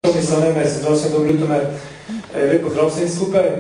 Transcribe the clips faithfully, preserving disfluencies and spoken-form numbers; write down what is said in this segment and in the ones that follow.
Zdravstveno dobro jutro, lepo zdrav vsem skupaj.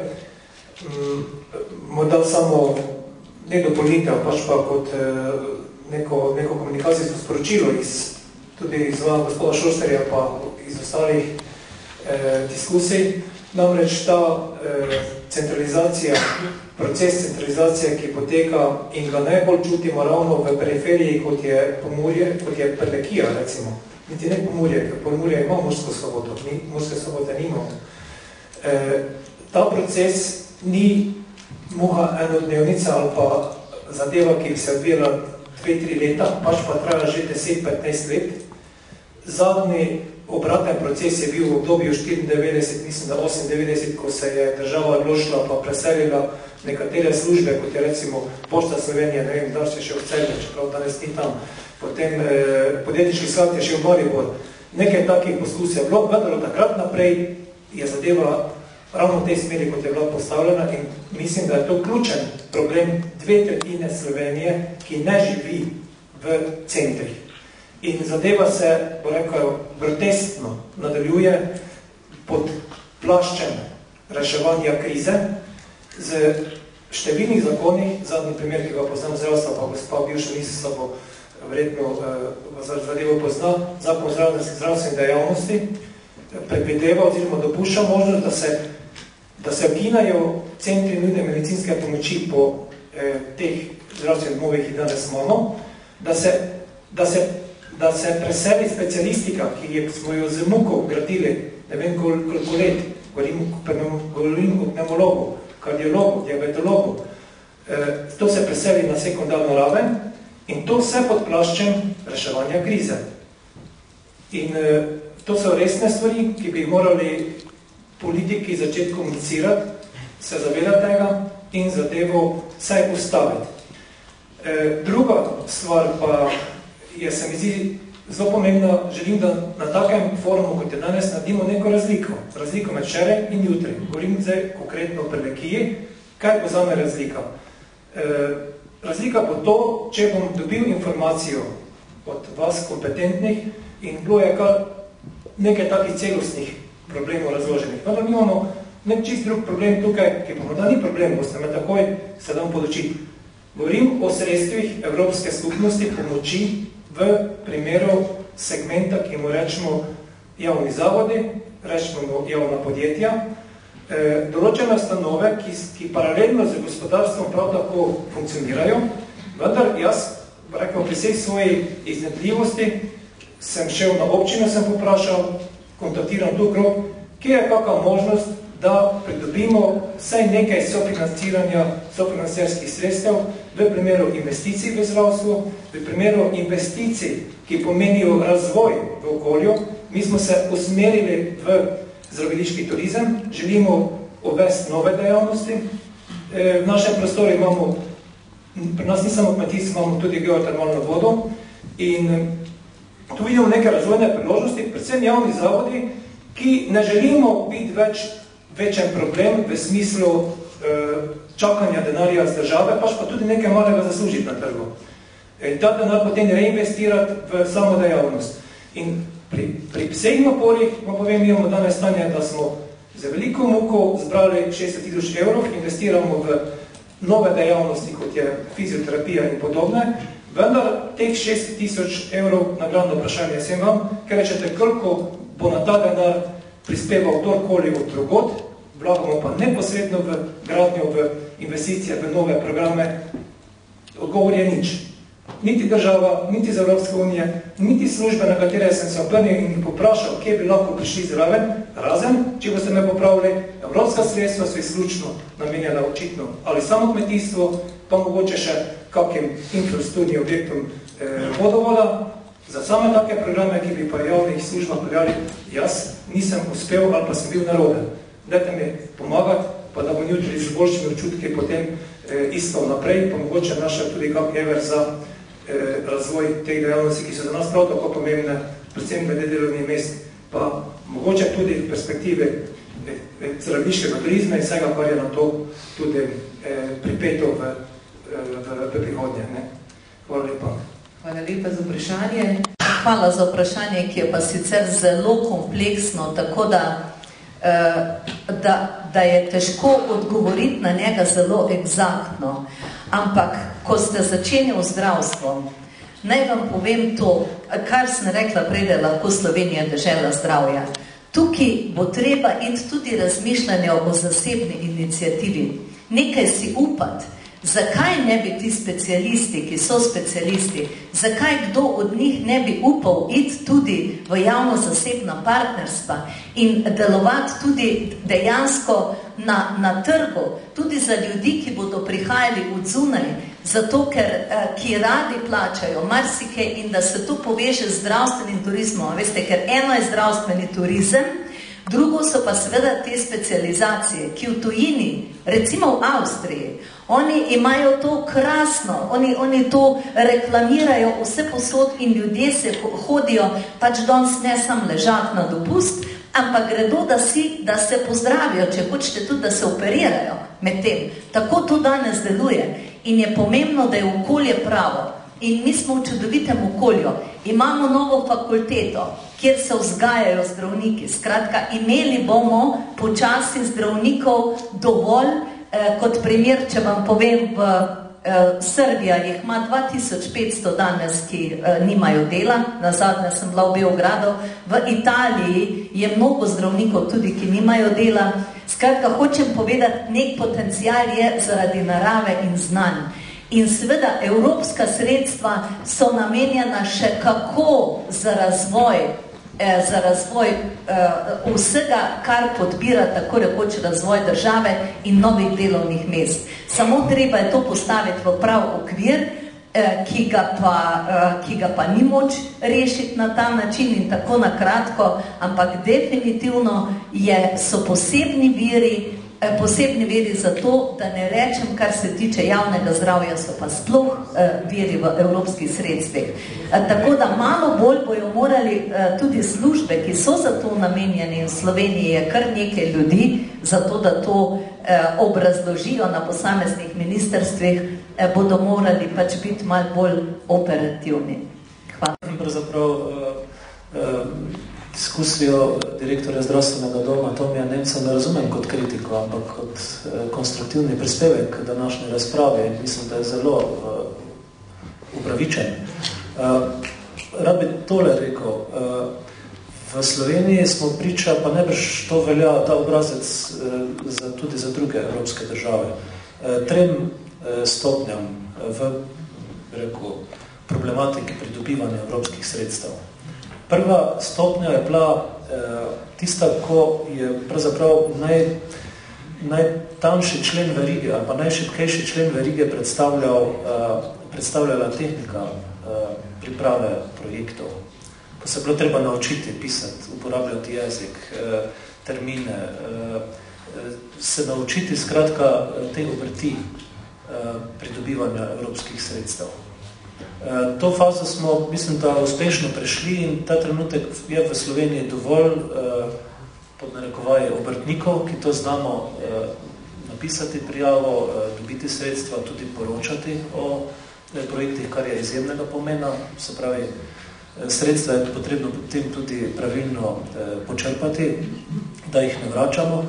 Morda samo ne dopolnitev, pač pa kot neko, neko komunikacijsko sporočilo iz, tudi iz vama gospoda Šosterja pa iz ostalih eh, diskusij. Namreč ta eh, centralizacija, proces centralizacije, ki poteka in ga najbolj čutimo ravno v periferiji, kot je Pomurje, kot je Prlekija, recimo. Niti ne Pomurje, ker Pomurje ima Mursko Soboto, mi Murske Sobote nimamo. E, ta proces ni muha enodnevnica ali pa zadeva, ki bi se odvijala dve tri leta, pač pa traja že deset petnajst let. Zadnji obraten proces je bil v obdobju štiriindevetdeset, mislim da osemindevetdeset, ko se je država odločila pa preselila nekatere službe, kot je recimo Pošta Slovenije, ne vem, da se še v Celje, čeprav danes ni tam. Potem eh, podjetniški sklad je še v Maribor. Nekaj takih poskusov je bilo, vendar od takrat naprej je zadeva ravno v tej smeri, kot je bila postavljena in mislim, da je to ključen problem dve tretjine Slovenije, ki ne živi v centrih. In zadeva se, bo rekel, groteskno nadaljuje pod plaščem reševanja krize z številnih zakonih, zadnji primer, ki ga poznam zdravstva, pa gospa bivša ministrica bo verjetno uh, zadevo pozna, zakon o zdravstveni dejavnosti predvideva oziroma dopušča možnost, da se, da se ukinajo centri nujne medicinske pomoči po eh, teh zdravstvenih domovih, ki danes imamo, da se, da se, da se preseli specialistika, ki je, smo jo z muko gradili, ne vem koliko let, govorim o pneumologu, kardiologu, diabetologu, eh, to se preseli na sekundarno raven. In to vse pod plaščem reševanja krize. In e, to so resne stvari, ki bi morali politiki začeti komunicirati, se zavedati tega in zadevo vsaj ustaviti. E, druga stvar pa je, se mi zdi zelo pomembna, želim, da na takem forumu, kot je danes, naredimo neko razliko. Razliko med včeraj in jutri. Govorim zdaj konkretno o Prlekiji. Kaj bo zame razlika? E, Razlika bo to, če bom dobil informacijo od vas kompetentnih in bilo je kar nekaj takih celostnih problemov razloženih. Vendar mi imamo nek čist drug problem tukaj, ki pa morda ni problem, boste me takoj se dam podočiti. Govorim o sredstvih Evropske skupnosti pomoči v primeru segmenta, ki mu rečemo javni zavodi, rečemo javna podjetja, določene ustanove, ki, ki paralelno z gospodarstvom prav tako funkcionirajo, vendar jaz, rekel, pri vsej svoji iznajdljivosti, sem šel na občino, sem poprašal, kontaktiram tu krog, kje je kakva možnost, da pridobimo vsaj nekaj sofinanciranja, sofinancierskih sredstev v primeru investicij v zdravstvu, v primeru investicij, ki pomenijo razvoj v okolju. Mi smo se usmerili v zdraviliški turizem, želimo uvesti nove dejavnosti. V našem prostoru imamo, pri nas ni samo kmetijstvo, imamo tudi geotermalno vodo in tu vidimo neke razvojne priložnosti, predvsem javni zavodi, ki ne želimo biti več večen problem v smislu čakanja denarja z države, pač pa tudi nekaj malega zaslužiti na trgu. In ta denar potem reinvestirati v samo dejavnost. In Pri, pri vseh naporih, vam povem, imamo danes stanje, da smo za veliko muko zbrali šestdeset tisoč evrov, investiramo v nove dejavnosti, kot je fizioterapija in podobne, vendar teh šestdeset tisoč evrov, nagradno vprašanje sem vam, ker rečete, koliko bo na ta denar prispeval kdorkoli od drugod, vlagamo pa neposredno v gradnjo, v investicije, v nove programe, odgovor je nič. Niti država, niti z Evropske unije, niti službe, na katere sem se obrnil in poprašal, kje bi lahko prišli zraven, razen, če boste me popravili, evropska sredstva so izključno namenjena očitno ali samo kmetijstvo, pa mogoče še kakim infrastrukturnim objektom eh, vodovoda. Za same take programe, ki bi pa javnih službah peljali, jaz nisem uspel ali pa sem bil naroden. Dajte mi pomagati, pa da bom jutri z boljšimi občutki potem eh, iskal naprej, pa mogoče našel tudi kak ever za razvoj teh dejavnosti, ki so za nas prav tako pomembne, predvsem glede delovnih mest, pa mogoče tudi v perspektive zdravniškega turizma in vsega, kar je na to tudi eh, pripeto v, v, v prihodnje. Ne? Hvala lepa. Hvala lepa za vprašanje. hvala za vprašanje, ki je pa sicer zelo kompleksno, tako da, da, da je težko odgovoriti na njega zelo egzaktno. Ampak, ko ste začenjali zdravstvom, naj vam povem to, kar sem rekla prej, da je lahko Slovenija dežela zdravja. Tukaj bo treba iti tudi razmišljanje o zasebni inicijativi. Nekaj si upati, zakaj ne bi ti specialisti, ki so specialisti, zakaj kdo od njih ne bi upal iti tudi v javno-zasebna partnerstva in delovati tudi dejansko na, na trgu, tudi za ljudi, ki bodo prihajali od zunaj, zato ker, ki radi plačajo marsikaj in da se to poveže z zdravstvenim turizmom. Veste, ker eno je zdravstveni turizem, drugo so pa seveda te specializacije, ki v tujini, recimo v Avstriji, oni imajo to krasno, oni, oni to reklamirajo vse posod in ljudje se hodijo, pač danes ne sam ležati na dopust, ampak gredo, da, si, da se pozdravijo, če hočete tudi, da se operirajo med tem. Tako to danes deluje in je pomembno, da je okolje pravo. In mi smo v čudovitem okolju. Imamo novo fakulteto, kjer se vzgajajo zdravniki. Skratka, imeli bomo počasi zdravnikov dovolj, eh, kot primer, če vam povem, v eh, Srbija jih ima dva tisoč petsto danes, ki eh, nimajo dela. Nazadnje sem bila v Beogradu. V Italiji je mnogo zdravnikov tudi, ki nimajo dela. Skratka, hočem povedati, nek potencial je zaradi narave in znanj. In seveda evropska sredstva so namenjena še kako za razvoj, eh, za razvoj eh, vsega, kar podpira tako rekoč razvoj države in novih delovnih mest. Samo treba je to postaviti v prav okvir, eh, ki, ga pa, eh, ki ga pa ni moč rešiti na ta način in tako na kratko, ampak definitivno je, so posebni viri, posebni veri za to, da ne rečem, kar se tiče javnega zdravja, so pa sploh eh, veri v evropskih sredstvih. Eh, tako da malo bolj bojo morali eh, tudi službe, ki so za to namenjeni, v Sloveniji je kar nekaj ljudi, za to, da to eh, obrazložijo na posameznih ministerstvih, eh, bodo morali pač biti malo bolj operativni. Hvala. Pravzaprav uh, uh, diskusijo direktorja zdravstvenega doma Tomija Nemca ne razumem kot kritiko, ampak kot eh, konstruktivni prispevek današnje razprave. Mislim, da je zelo uh, upravičen. Uh, rad bi tole rekel. Uh, v Sloveniji smo priča, pa najbrž to velja ta obrazec uh, za, tudi za druge evropske države, uh, trem uh, stopnjam v rekel, problematiki pridobivanja evropskih sredstev. Prva stopnja je bila eh, tista, ko je pravzaprav naj, najtanjši člen verige ali pa najšibkejši člen verige predstavljal, eh, predstavljala tehnika eh, priprave projektov. Ko se je bilo treba naučiti pisati, uporabljati jezik, eh, termine, eh, se naučiti skratka te obrti eh, pridobivanja evropskih sredstev. To fazo smo, mislim, da uspešno prešli in ta trenutek je v Sloveniji dovolj pod narekovaje obrtnikov, ki to znamo napisati prijavo, dobiti sredstva, tudi poročati o projektih, kar je izjemnega pomena. Se pravi, sredstva je potrebno potem tudi pravilno počrpati, da jih ne vračamo.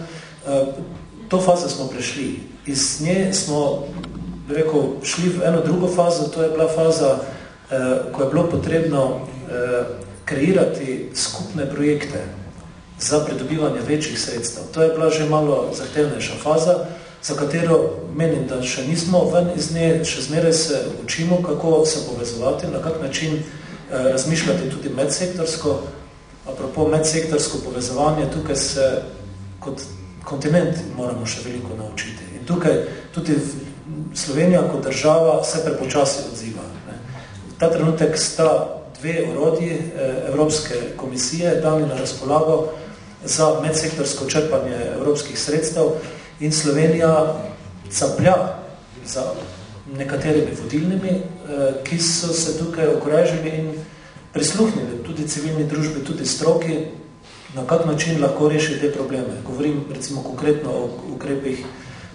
To fazo smo prešli. Iz nje smo rekel, šli v eno drugo fazo, to je bila faza, eh, ko je bilo potrebno eh, kreirati skupne projekte za pridobivanje večjih sredstev. To je bila že malo zahtevnejša faza, za katero menim, da še nismo ven iz nje, še zmeraj se učimo, kako se povezovati, na kak način eh, razmišljati tudi medsektorsko. Apropo medsektorsko povezovanje, tukaj se kot kontinent moramo še veliko naučiti. In tukaj tudi Slovenija kot država se prepočasi odziva. Ta trenutek sta dve orodji Evropske komisije dali na razpolago za medsektorsko črpanje evropskih sredstev in Slovenija caplja za nekaterimi vodilnimi, ki so se tukaj okrežili in prisluhnili tudi civilni družbi, tudi stroki, na kak način lahko reši te probleme. Govorim recimo konkretno o ukrepih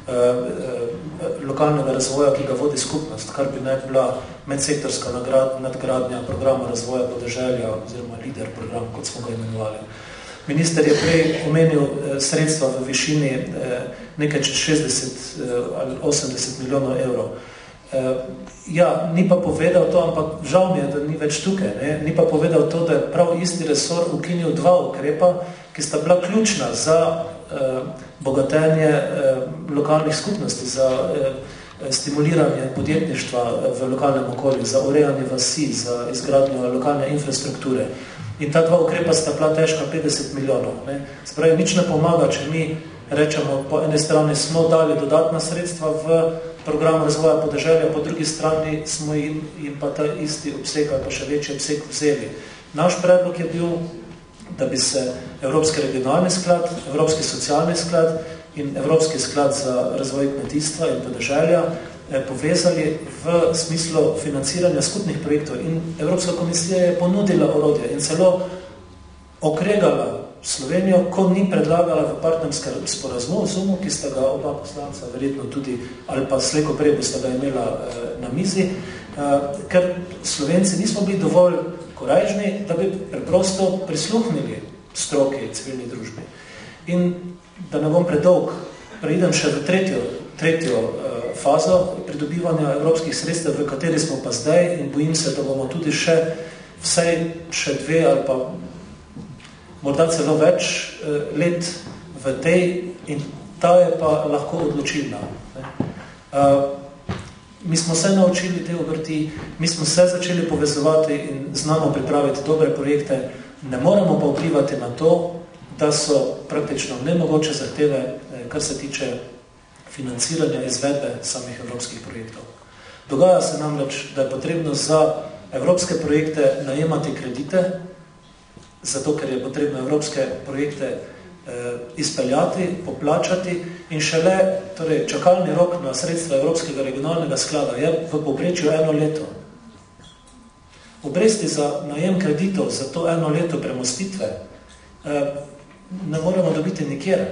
lokalnega razvoja, ki ga vodi skupnost, kar bi naj bila medsektorska nadgradnja programa razvoja podeželja oziroma lider program, kot smo ga imenovali. Minister je prej omenil sredstva v višini nekaj čez šestdeset ali osemdeset milijonov evrov. Ja, ni pa povedal to, ampak žal mi je, da ni več tukaj. Ne? Ni pa povedal to, da je prav isti resor ukinil dva ukrepa, ki sta bila ključna za bogatenje lokalnih skupnosti, za stimuliranje podjetništva v lokalnem okolju, za urejanje vasi, za izgradnjo lokalne infrastrukture. In ta dva ukrepa sta bila težka petdeset milijonov. Ne? Spravi, nič ne pomaga, če mi rečemo, po ene strani smo dali dodatna sredstva v program razvoja podeželja, po drugi strani smo jim, jim pa ta isti obseg ali pa še večji obseg vzeli. Naš predlog je bil, da bi se Evropski regionalni sklad, Evropski socialni sklad in Evropski sklad za razvoj kmetijstva in podeželja povezali v smislu financiranja skupnih projektov. In Evropska komisija je ponudila orodje in celo okregala Slovenijo, ko ni predlagala v partnerskem sporazumu, ki sta ga oba poslanca verjetno tudi, ali pa slejko prej bosta ga imela na mizi, ker Slovenci nismo bili dovolj korajžni, da bi preprosto prisluhnili stroki civilni družbi. In da ne bom predolg, preidem še v tretjo, tretjo fazo pridobivanja evropskih sredstev, v kateri smo pa zdaj in bojim se, da bomo tudi še vsaj še dve ali pa morda celo več let v tej in ta je pa lahko odločilna. Mi smo se naučili te obrti, mi smo se začeli povezovati in znamo pripraviti dobre projekte, ne moramo pa vplivati na to, da so praktično nemogoče zahteve, kar se tiče financiranja izvedbe samih evropskih projektov. Dogaja se namreč, da je potrebno za evropske projekte najemati kredite, zato ker je potrebno evropske projekte eh, izpeljati, poplačati in šele torej, čakalni rok na sredstva Evropskega regionalnega sklada je v povprečju eno leto. Obresti za najem kreditov za to eno leto premostitve eh, ne moremo dobiti nikjer.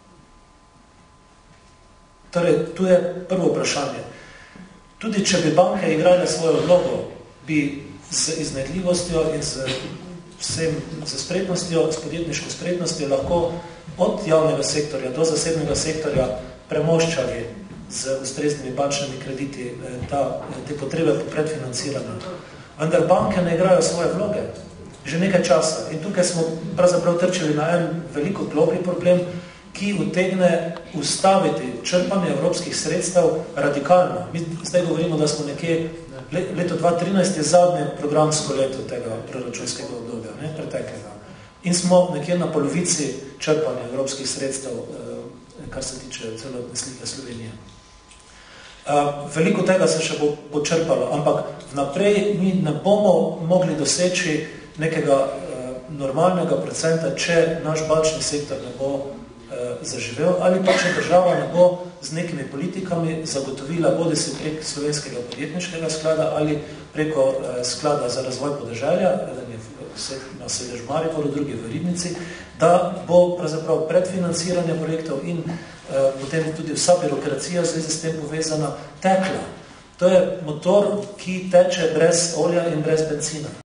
Torej, tu je prvo vprašanje. Tudi če bi banke igrale svojo vlogo, bi z iznajdljivostjo in z vsem z spretnostjo, s podjetniško spretnostjo lahko od javnega sektorja do zasebnega sektorja premoščali z ustreznimi bančnimi krediti ta, te potrebe po predfinanciranju. Vendar banke ne igrajo svoje vloge že nekaj časa in tukaj smo pravzaprav trčili na en veliko globlji problem, ki utegne ustaviti črpanje evropskih sredstev radikalno. Mi zdaj govorimo, da smo nekje leto dva tisoč trinajst je zadnje programsko leto tega proračunskega obdobja, ne, preteklega. In smo nekje na polovici črpanja evropskih sredstev, kar se tiče celotne slike Slovenije. Veliko tega se še bo, bo črpalo, ampak vnaprej mi ne bomo mogli doseči nekega normalnega procenta, če naš bančni sektor ne bo zaživel ali pa če država ne bo z nekimi politikami zagotovila bodi si prek Slovenskega podjetniškega sklada ali preko sklada za razvoj podeželja, eden je na sedež Mariboru, drugi v Ribnici, da bo pravzaprav predfinanciranje projektov in eh, potem tudi vsa birokracija z s tem povezana tekla. To je motor, ki teče brez olja in brez benzina.